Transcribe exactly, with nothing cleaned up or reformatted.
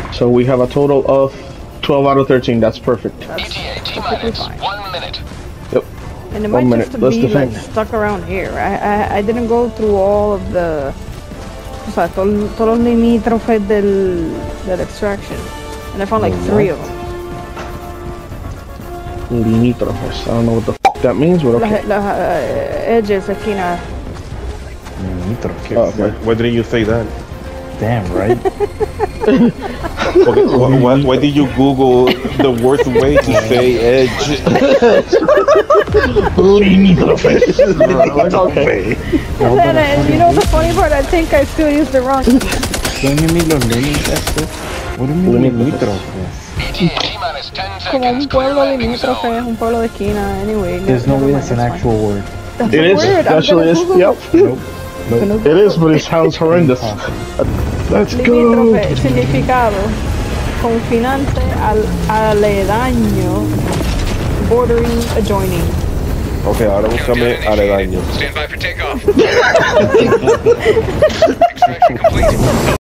So we have a total of twelve out of thirteen. That's perfect. That's E T A T perfectly minus fine. one minute. Yep. And it One might minute. just Let's be defend. like stuck around here. I, I I didn't go through all of the, o sea, to, todos los limítrofes del del extraction, and I found like three of them. Limítrofes. I don't know what the f that means, but okay. Las, las uh, edges, esquinas. Limítrofe. Oh, okay. Why didn't you say that? Damn, right? Okay, why, why, why did you Google the worst way to say edge? Limítrofes. Okay. And, then, and you know the funny part? I think I still used the wrong. ¿Qué me los limítrofes? What do you mean limítrofes? E T A T minus ten Como seconds. un pueblo Clear landing limítrofe, zone. es un pueblo de esquina. Anyway, There's no never way mind, that's an fine. actual word. That's It a is. word. It I'm actually gonna is. Google Yep. Nope. Nope. Nope. It is, but it sounds horrendous. Let's go. Limítrofe, significado confinante al aledaño, bordering, adjoining. Okay, ahora búscame aledaño. Stand by for takeoff. Extraction complete.